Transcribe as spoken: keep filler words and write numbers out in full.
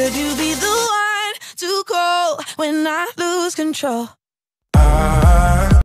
Would you be the one to call when I lose control? I